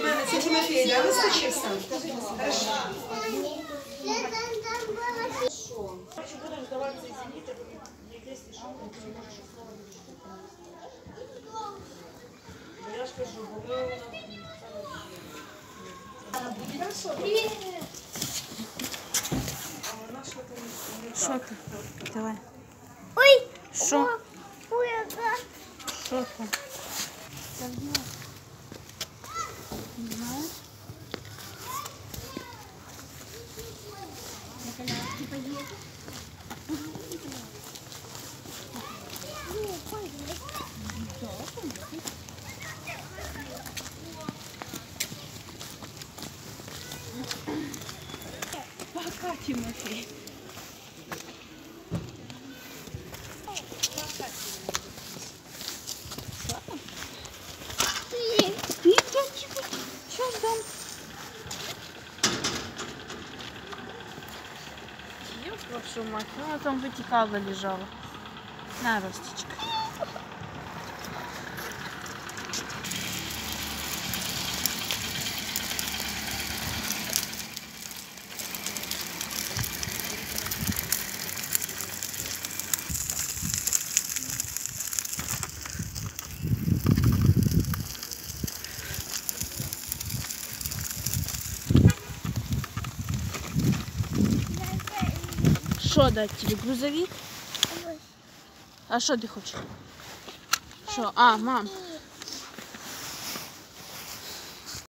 Це Тимофей, да, вискочив сам? Хорошо. Будемо здавати цей зеніт, якщо що, то можеш я ж кажу, бо ми... Привет! Що ти? Давай. Ой! Що? Ой, Що там? Не знаю. на коляске поедет. Пока, Тимофей. Сейчас дам. Ёб вашу мать, ну она там вытекала, лежала. На, Ростечка. Что дать тебе? Грузовик? А что ты хочешь? Что? А, мам.